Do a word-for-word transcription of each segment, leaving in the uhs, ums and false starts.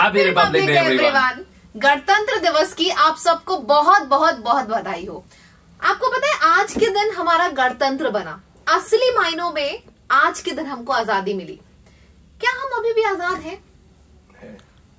Happy Republic day everyone. गणतंत्र दिवस की आप सबको बहुत बहुत बहुत बधाई हो। आपको पता है आज के दिन हमारा गणतंत्र बना, असली मायनों में आज के दिन हमको आजादी मिली। क्या हम अभी भी आजाद हैं? है।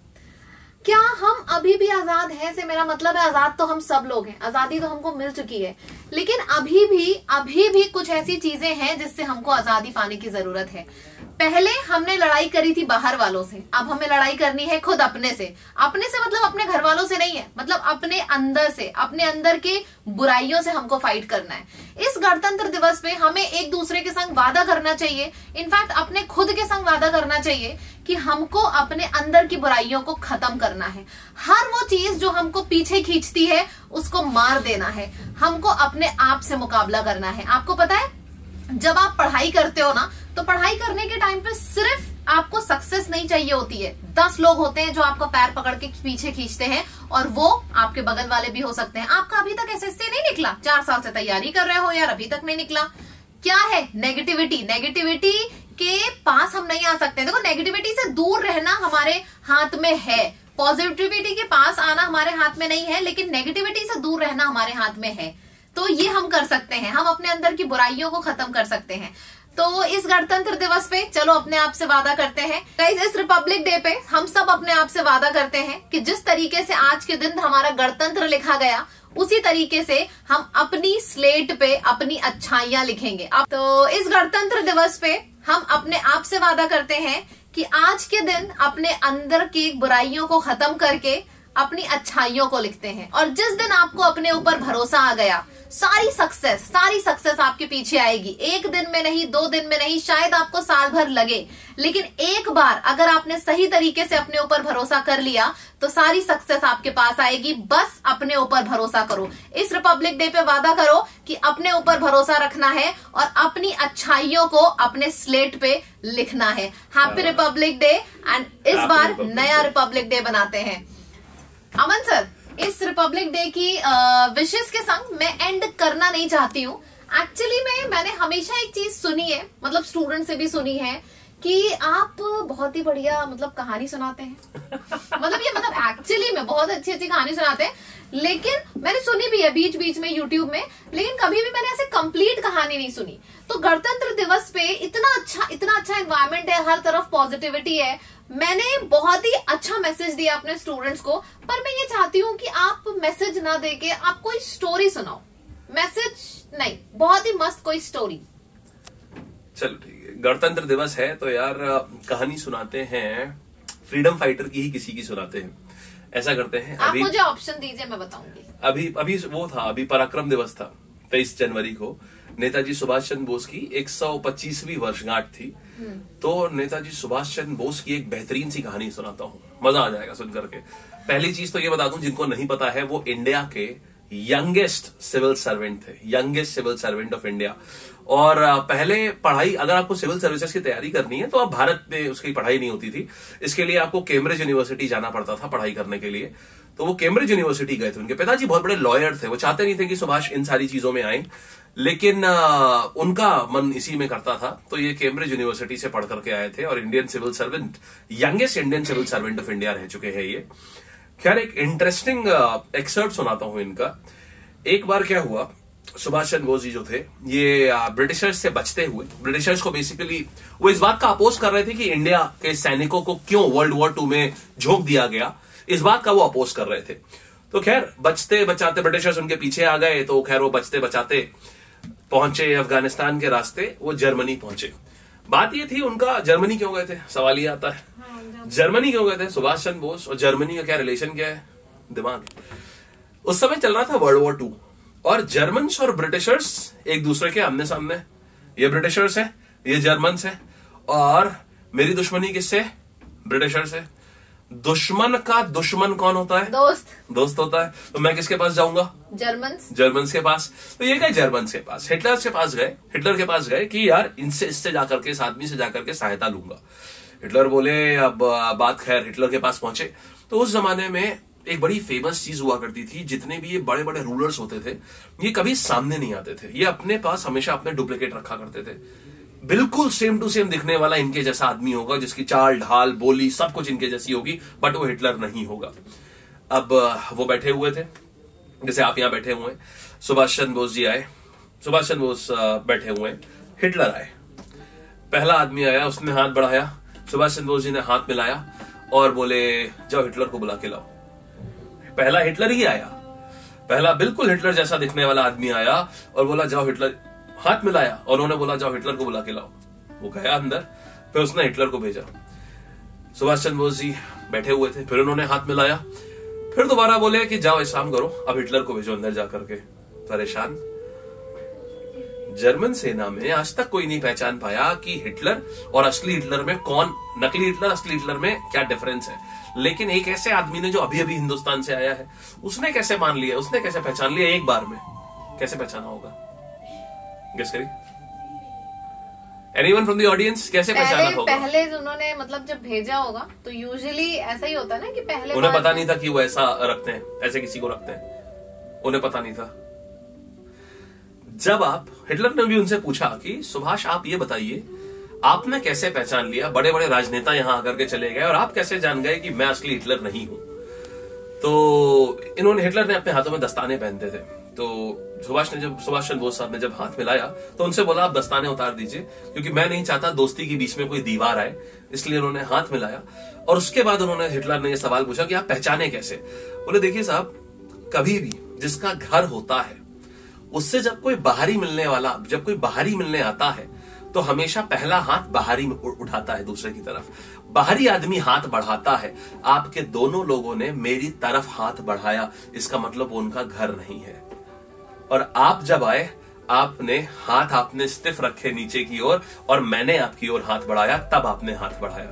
क्या हम अभी भी आजाद हैं से मेरा मतलब है आजाद तो हम सब लोग हैं, आजादी तो हमको मिल चुकी है, लेकिन अभी भी अभी भी कुछ ऐसी चीजें हैं जिससे हमको आजादी पाने की जरूरत है। पहले हमने लड़ाई करी थी बाहर वालों से, अब हमें लड़ाई करनी है खुद अपने से। अपने से मतलब अपने घर वालों से नहीं है, मतलब अपने अंदर से, अपने अंदर के बुराइयों से हमको फाइट करना है। इस गणतंत्र दिवस पे हमें एक दूसरे के संग वादा करना चाहिए, इनफैक्ट अपने खुद के संग वादा करना चाहिए कि हमको अपने अंदर की बुराइयों को खत्म करना है। हर वो चीज जो हमको पीछे खींचती है उसको मार देना है, हमको अपने आप से मुकाबला करना है। आपको पता है जब आप पढ़ाई करते हो ना, तो पढ़ाई करने के टाइम पे सिर्फ आपको सक्सेस नहीं चाहिए होती है। दस लोग होते हैं जो आपका पैर पकड़ के पीछे खींचते हैं, और वो आपके बगल वाले भी हो सकते हैं। आपका अभी तक एसएससी नहीं निकला, चार साल से तैयारी कर रहे हो यार, अभी तक नहीं निकला। क्या है? नेगेटिविटी। नेगेटिविटी के पास हम नहीं आ सकते। देखो, नेगेटिविटी से दूर रहना हमारे हाथ में है, पॉजिटिविटी के पास आना हमारे हाथ में नहीं है, लेकिन नेगेटिविटी से दूर रहना हमारे हाथ में है। तो ये हम कर सकते हैं, हम अपने अंदर की बुराइयों को खत्म कर सकते हैं। तो इस गणतंत्र दिवस पे चलो अपने आप से वादा करते हैं। गाइस, इस रिपब्लिक डे पे हम सब अपने आप से वादा करते हैं कि जिस तरीके से आज के दिन हमारा गणतंत्र लिखा गया, उसी तरीके से हम अपनी स्लेट पे अपनी अच्छाइयां लिखेंगे। अब तो इस गणतंत्र दिवस पे हम अपने आप से वादा करते हैं कि आज के दिन अपने अंदर की बुराइयों को खत्म करके अपनी अच्छाइयों को लिखते हैं। और जिस दिन आपको अपने ऊपर भरोसा आ गया, सारी सक्सेस सारी सक्सेस आपके पीछे आएगी। एक दिन में नहीं, दो दिन में नहीं, शायद आपको साल भर लगे, लेकिन एक बार अगर आपने सही तरीके से अपने ऊपर भरोसा कर लिया तो सारी सक्सेस आपके पास आएगी। बस अपने ऊपर भरोसा करो। इस रिपब्लिक डे पे वादा करो कि अपने ऊपर भरोसा रखना है और अपनी अच्छाइयों को अपने स्लेट पे लिखना है। Happy Republic day. एंड इस बार नया रिपब्लिक डे बनाते हैं। अमन सर, इस रिपब्लिक डे की विशेष के संग मैं एंड करना नहीं चाहती हूँ। एक्चुअली में मैंने हमेशा एक चीज सुनी है, मतलब स्टूडेंट से भी सुनी है, कि आप बहुत ही बढ़िया मतलब कहानी सुनाते हैं। मतलब ये मतलब एक्चुअली में बहुत अच्छी अच्छी कहानी सुनाते हैं, लेकिन मैंने सुनी भी है बीच बीच में यूट्यूब में, लेकिन कभी भी मैंने ऐसे कंप्लीट कहानी नहीं सुनी। तो गणतंत्र दिवस पे इतना अच्छा इतना अच्छा एनवायरनमेंट है, हर तरफ पॉजिटिविटी है। मैंने बहुत ही अच्छा मैसेज दिया अपने स्टूडेंट्स को, पर मैं ये चाहती हूँ कि आप मैसेज ना देके आप कोई स्टोरी सुनाओ। मैसेज नहीं, बहुत ही मस्त कोई स्टोरी। चलो ठीक है, गणतंत्र दिवस है तो यार कहानी सुनाते हैं, फ्रीडम फाइटर की ही किसी की सुनाते हैं। ऐसा करते हैं, आप अभी मुझे ऑप्शन दीजिए, मैं बताऊंगी। अभी अभी वो था, अभी पराक्रम दिवस था तेईस जनवरी को। नेताजी सुभाष चंद्र बोस की एक सौ पच्चीसवीं वर्षगांठ थी। तो नेताजी सुभाष चंद्र बोस की एक बेहतरीन सी कहानी सुनाता हूँ, मजा आ जाएगा सुन करके। पहली चीज तो ये बता दूं, जिनको नहीं पता है, वो इंडिया के यंगेस्ट सिविल सर्वेंट थे, youngest civil servant of India. और पहले पढ़ाई, अगर आपको सिविल सर्विसेज की तैयारी करनी है तो अब भारत में उसकी पढ़ाई नहीं होती थी, इसके लिए आपको कैम्ब्रिज यूनिवर्सिटी जाना पड़ता था पढ़ाई करने के लिए। तो वो कैम्ब्रिज यूनिवर्सिटी गए थे। उनके पिताजी बहुत बड़े लॉयर थे, वो चाहते नहीं थे कि सुभाष इन सारी चीजों में आए, लेकिन आ, उनका मन इसी में करता था। तो ये कैम्ब्रिज यूनिवर्सिटी से पढ़ करके आए थे और Indian civil servant, youngest Indian civil servant of India रह चुके हैं ये। खैर, एक इंटरेस्टिंग एक्सर्ट सुनाता हूं इनका। एक बार क्या हुआ, सुभाष चंद्र बोस जी जो थे, ये ब्रिटिशर्स से बचते हुए, ब्रिटिशर्स को बेसिकली वो इस बात का अपोज कर रहे थे कि इंडिया के सैनिकों को क्यों वर्ल्ड वॉर टू में झोंक दिया गया, इस बात का वो अपोज कर रहे थे। तो खैर, बचते बचाते ब्रिटिशर्स उनके पीछे आ गए। तो खैर वो बचते बचाते पहुंचे अफगानिस्तान के रास्ते, वो जर्मनी पहुंचे। बात ये थी, उनका जर्मनी क्यों गए थे, सवाल ये आता है, जर्मनी क्यों गए थे सुभाष चंद्र बोस, और जर्मनी का क्या रिलेशन, क्या है, दिमाग। उस समय चल रहा था वर्ल्ड वॉर टू, और जर्मन्स और ब्रिटिशर्स एक दूसरे के आमने सामने। ये ब्रिटिशर्स है, ये जर्मन्स है, और मेरी दुश्मनी किससे, ब्रिटिशर्स है। दुश्मन का दुश्मन कौन होता है, दोस्त दोस्त होता है। तो मैं किसके पास जाऊंगा, जर्मन्स जर्मन्स के पास। तो ये गए जर्मन्स के पास, हिटलर के पास गए, हिटलर के पास गए कि यार इनसे इससे जाकर के, इस आदमी से जाकर के सहायता लूंगा। हिटलर बोले, अब बात खैर हिटलर के पास पहुंचे। तो उस जमाने में एक बड़ी फेमस चीज हुआ करती थी, जितने भी ये बड़े बड़े रूलर्स होते थे, ये कभी सामने नहीं आते थे, ये अपने पास हमेशा अपने डुप्लीकेट रखा करते थे। बिल्कुल सेम टू सेम दिखने वाला इनके जैसा आदमी होगा, जिसकी चाल ढाल बोली सब कुछ इनके जैसी होगी, बट वो हिटलर नहीं होगा। अब वो बैठे हुए थे, जैसे आप यहां बैठे हुए, सुभाष चंद्र बोस जी आए, सुभाष चंद्र बोस बैठे हुए, हिटलर आए। पहला आदमी आया, उसने हाथ बढ़ाया, सुभाष चंद्र बोस जी ने हाथ मिलाया और बोले जाओ हिटलर को बुला के लाओ। पहला हिटलर ही आया, पहला बिल्कुल हिटलर जैसा दिखने वाला आदमी आया और बोला जाओ हिटलर, हाथ मिलाया और उन्होंने बोला जाओ हिटलर को बुला के लाओ। वो गया अंदर, फिर उसने हिटलर को भेजा। सुभाष चंद्र बोस जी बैठे हुए थे, फिर उन्होंने हाथ मिलाया, फिर दोबारा बोले कि जाओ एक काम करो, अब हिटलर को भेजो अंदर जाकर के। परेशान। जर्मन सेना में आज तक कोई नहीं पहचान पाया कि हिटलर और असली हिटलर में कौन, नकली हिटलर असली हिटलर में क्या डिफरेंस है। लेकिन एक ऐसे आदमी ने जो अभी अभी हिंदुस्तान से आया है, उसने कैसे मान लिया, उसने कैसे पहचान लिया एक बार में? कैसे पहचाना होगा? गेस करिए। एनीवन फ्रॉम द ऑडियंस, कैसे पहचाना होगा? पहले उन्होंने मतलब जब भेजा होगा तो यूजुअली ऐसा ही होता है ना कि पहले उन्हें पता नहीं था कि वो ऐसा रखते हैं, ऐसे किसी को रखते हैं, उन्हें पता नहीं था। जब आप, हिटलर ने भी उनसे पूछा कि सुभाष आप ये बताइए आपने कैसे पहचान लिया, बड़े बड़े राजनेता यहां आकर के चले गए और आप कैसे जान गए कि मैं असली हिटलर नहीं हूं? तो इन्होंने, हिटलर ने अपने हाथों में दस्ताने पहनते थे, तो सुभाष ने जब, सुभाष चंद्र बोस साहब ने जब हाथ मिलाया तो उनसे बोला आप दस्ताने उतार दीजिए, क्योंकि मैं नहीं चाहता दोस्ती के बीच में कोई दीवार आए, इसलिए उन्होंने हाथ मिलाया। और उसके बाद उन्होंने, हिटलर ने यह सवाल पूछा कि आप पहचाने कैसे? बोले देखिए साहब, कभी भी जिसका घर होता है उससे जब कोई बाहरी मिलने वाला, जब कोई बाहरी मिलने आता है तो हमेशा पहला हाथ बाहरी में उठाता है दूसरे की तरफ। बाहरी आदमी हाथ बढ़ाता है, आपके दोनों लोगों ने मेरी तरफ हाथ बढ़ाया, इसका मतलब वो उनका घर नहीं है। और आप जब आए, आपने हाथ आपने स्टिफ रखे नीचे की ओर और, और मैंने आपकी ओर हाथ बढ़ाया, तब आपने हाथ बढ़ाया।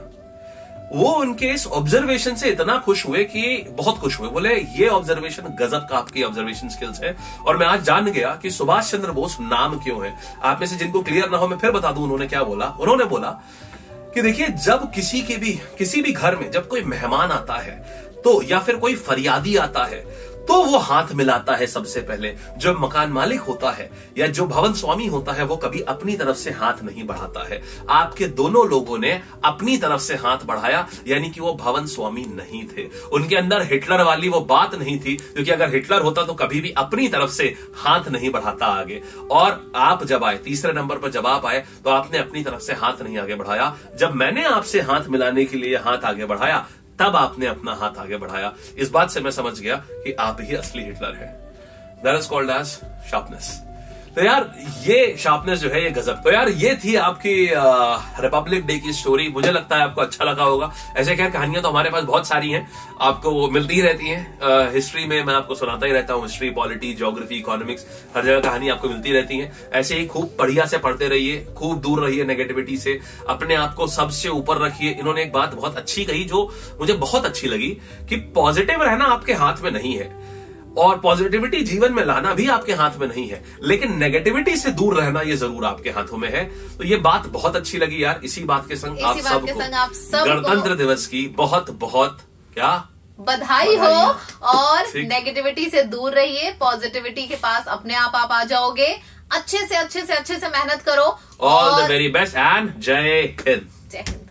वो उनके इस ऑब्जर्वेशन से इतना खुश हुए कि बहुत खुश हुए, बोले ये ऑब्जर्वेशन गजब का आपकी ऑब्जर्वेशन स्किल्स है। और मैं आज जान गया कि सुभाष चंद्र बोस नाम क्यों है। आप में से जिनको क्लियर ना हो मैं फिर बता दूं उन्होंने क्या बोला। उन्होंने बोला कि देखिए, जब किसी के भी, किसी भी घर में जब कोई मेहमान आता है तो, या फिर कोई फरियादी आता है तो वो हाथ मिलाता है सबसे पहले। जो मकान मालिक होता है या जो भवन स्वामी होता है वो कभी अपनी तरफ से हाथ नहीं बढ़ाता है। आपके दोनों लोगों ने अपनी तरफ से हाथ बढ़ाया, यानी कि वो भवन स्वामी नहीं थे, उनके अंदर हिटलर वाली वो बात नहीं थी, क्योंकि अगर हिटलर होता तो कभी भी अपनी तरफ से हाथ नहीं बढ़ाता आगे। और आप जब आए, तीसरे नंबर पर जब आप आए तो आपने अपनी तरफ से हाथ नहीं आगे बढ़ाया। जब मैंने आपसे हाथ मिलाने के लिए हाथ आगे बढ़ाया तब आपने अपना हाथ आगे बढ़ाया। इस बात से मैं समझ गया कि आप ही असली हिटलर हैं। That is called edge sharpness. तो यार ये शार्पनेस जो है ये गजब। तो यार ये थी आपकी रिपब्लिक डे की स्टोरी। मुझे लगता है आपको अच्छा लगा होगा। ऐसे खैर कहानियां तो हमारे पास बहुत सारी हैं, आपको वो मिलती ही रहती हैं। हिस्ट्री में मैं आपको सुनाता ही रहता हूँ, हिस्ट्री, पॉलिटी, ज्योग्राफी, इकोनॉमिक्स, हर जगह कहानी आपको मिलती रहती है। ऐसे ही खूब बढ़िया से पढ़ते रहिए, खूब दूर रहिए नेगेटिविटी से, अपने आप को सबसे ऊपर रखिए। इन्होंने एक बात बहुत अच्छी कही जो मुझे बहुत अच्छी लगी कि पॉजिटिव रहना आपके हाथ में नहीं है और पॉजिटिविटी जीवन में लाना भी आपके हाथ में नहीं है, लेकिन नेगेटिविटी से दूर रहना ये जरूर आपके हाथों में है। तो ये बात बहुत अच्छी लगी यार। इसी बात के संग आप सबको गणतंत्र दिवस की बहुत बहुत क्या बधाई हो। और नेगेटिविटी से दूर रहिए, पॉजिटिविटी के पास अपने आप आप आ जाओगे। अच्छे से अच्छे से अच्छे से मेहनत करो। All the very best and जय हिंद। जय हिंद।